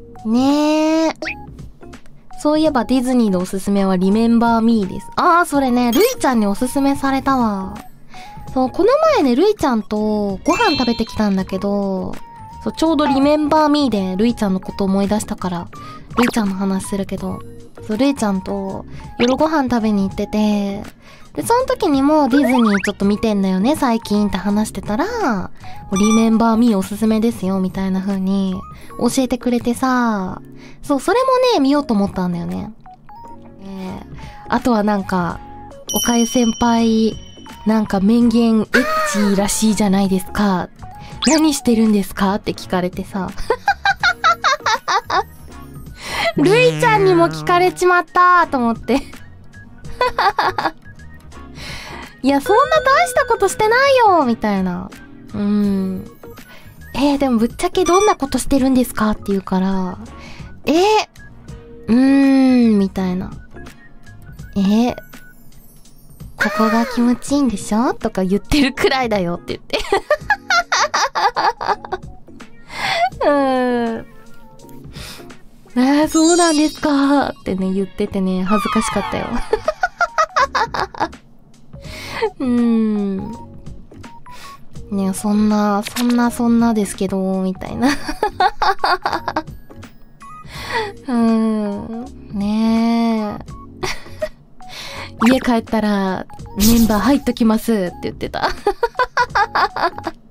ねえ。そういえばディズニーのおすすめはリメンバーミーです。ああ、それね、ルイちゃんにおすすめされたわ。そう、この前ね、ルイちゃんとご飯食べてきたんだけど、そう、ちょうどリメンバーミーでルイちゃんのこと思い出したから、ルイちゃんの話するけど、そう、ルイちゃんと夜ご飯食べに行ってて、で、その時にもディズニーちょっと見てんだよね、最近って話してたら、リメンバーミーおすすめですよ、みたいな風に教えてくれてさ、そう、それもね、見ようと思ったんだよね。あとはなんか、岡江先輩、なんか名言エッチーらしいじゃないですか。何してるんですかって聞かれてさ。ルイちゃんにも聞かれちまったと思って。いや、そんな大したことしてないよみたいな。でもぶっちゃけどんなことしてるんですかって言うから、みたいな。ここが気持ちいいんでしょとか言ってるくらいだよって言って。そうなんですかってね、言っててね、恥ずかしかったよ。ね、そんなですけど、みたいな。ねえ。家帰ったらメンバー入っときますって言ってた。